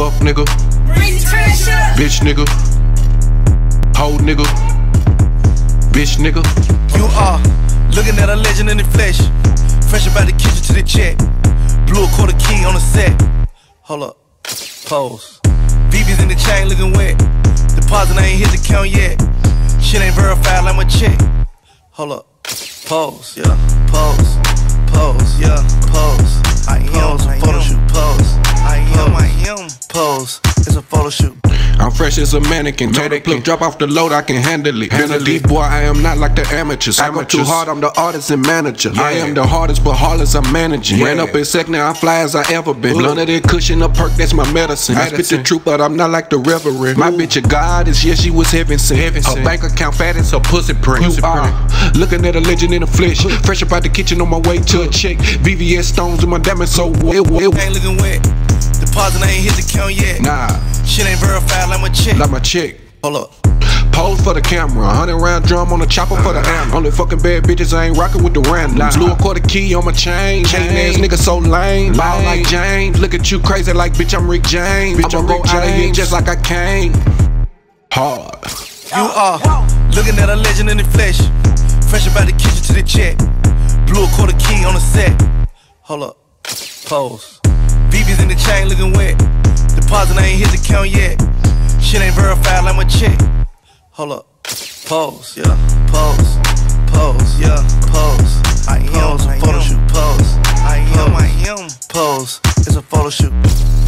Fuck nigga, bitch nigga, hoe nigga, bitch nigga. You are looking at a legend in the flesh. Fresh about the kitchen to the check. Blew a quarter key on the set. Hold up, pose. BB's in the chain looking wet. Deposit I ain't hit the count yet. Shit ain't verified like my check. Hold up, pose, yeah, pose, pose, yeah, pose. I am a photo shoot, pose. I am pose. It's a photo shoot. I'm fresh as a mannequin. Told the clip, drop off the load, I can handle it. Been a deep boy, I am not like the amateurs. I go too hard, I'm the artist and manager. I am the hardest, but hardest I'm managing. Ran up in sec, now I fly as I ever been. Blunt of that cushion, a perk, that's my medicine. I spit the truth, but I'm not like the reverend. My bitch a goddess, yeah, she was heaven sent. Her bank account fat as her pussy print. You are looking at a legend in the flesh. Fresh up out the kitchen on my way to a check. VVS stones in my diamond, so ain't looking wet. Deposit I ain't hit the count yet. Nah, shit ain't verified like my check. Like my chick. Hold up. Pose for the camera, 100-round drum on the chopper for the amp. Only fucking bad bitches, I ain't rockin' with the randoms. Blew a quarter key on my chain. Hatin' ass nigga so lame. Ball like James. Look at you crazy like bitch, I'm Rick James. Bitch, I'ma go out of here just like I came. Hard. You are looking at a legend in the flesh. Fresh about the kitchen to the check. Blew a quarter key on the set. Hold up. Pose. BB's in the chain looking wet. Deposit I ain't hit the count yet. Shit ain't verified like my check. Hold up, pose, yeah, pose, pose, yeah, pose. I am a photo shoot, pose. I am pose. It's a photo shoot.